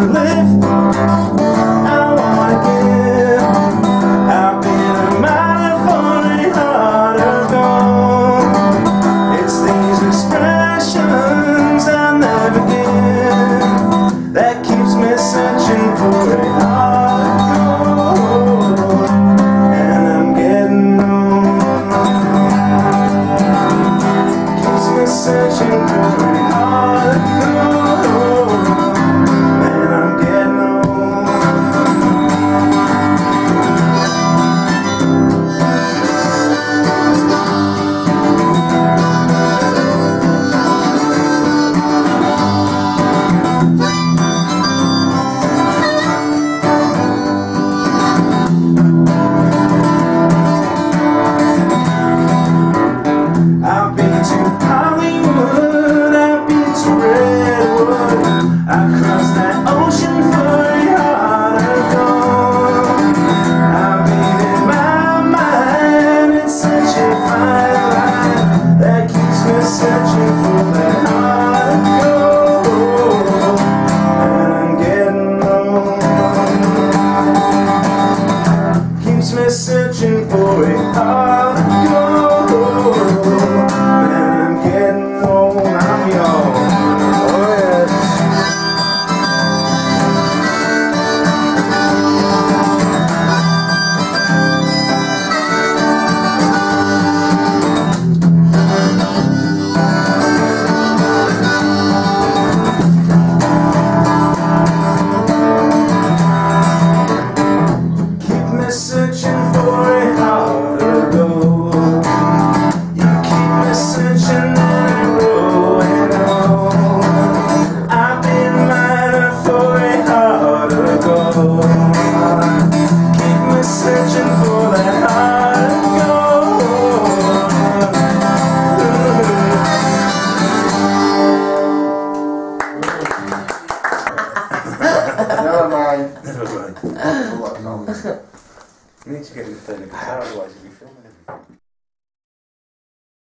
live. I wanna give. I've been a mile for a heart of gold. It's these expressions I never give that keeps me searching for a heart of gold. And I'm getting old. Keeps me searching for a heart of gold. And I'm getting old. I've been to Hollywood, I've been to Redwood, I crossed that ocean for a heart of gold. I've been in my mind, it's such a fine line that keeps me searching for that heart of gold. And I'm getting old. Keeps me searching for a heart of gold. Searching for a heart of gold. You keep me searching and growing old. I've been mining for a heart of gold. Keep me searching for that heart of gold. Never mind. Never mind. You need to get him to play the guitar, otherwise